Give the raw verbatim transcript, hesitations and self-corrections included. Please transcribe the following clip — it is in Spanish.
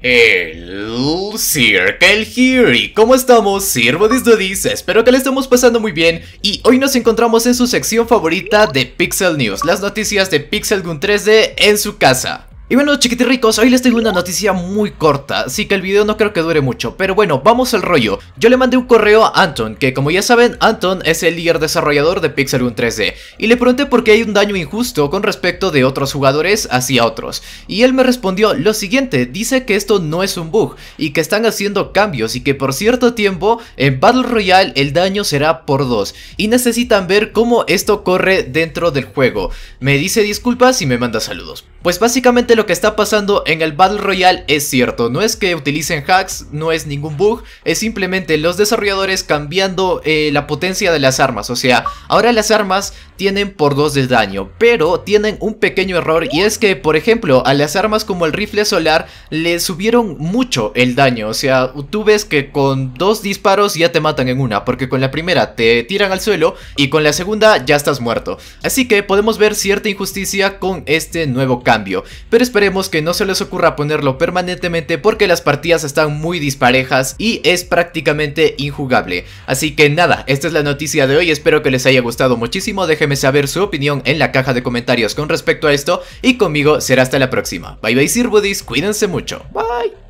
El Circle Here. ¿Y cómo estamos, Sirvodis Dodis? Espero que le estemos pasando muy bien. Y hoy nos encontramos en su sección favorita de Pixel News, las noticias de Pixel Gun tres D en su casa. Y bueno, chiquitirricos, hoy les tengo una noticia muy corta, así que el video no creo que dure mucho. Pero bueno, vamos al rollo. Yo le mandé un correo a Anton, que como ya saben, Anton es el líder desarrollador de Pixel Gun tres D. Y le pregunté por qué hay un daño injusto con respecto de otros jugadores hacia otros. Y él me respondió lo siguiente: dice que esto no es un bug, y que están haciendo cambios, y que por cierto tiempo, en Battle Royale el daño será por dos. Y necesitan ver cómo esto corre dentro del juego. Me dice disculpas y me manda saludos. Pues básicamente lo que está pasando en el Battle Royale es cierto, no es que utilicen hacks, no es ningún bug, es simplemente los desarrolladores cambiando eh, la potencia de las armas. O sea, ahora las armas tienen por dos de daño, pero tienen un pequeño error, y es que, por ejemplo, a las armas como el rifle solar le subieron mucho el daño. O sea, tú ves que con dos disparos ya te matan en una, porque con la primera te tiran al suelo y con la segunda ya estás muerto. Así que podemos ver cierta injusticia con este nuevo cambio, pero esperemos que no se les ocurra ponerlo permanentemente, porque las partidas están muy disparejas y es prácticamente injugable. Así que nada, esta es la noticia de hoy, espero que les haya gustado muchísimo. Déjenme saber su opinión en la caja de comentarios con respecto a esto, y conmigo será hasta la próxima. Bye bye, Sirbudis, cuídense mucho, bye.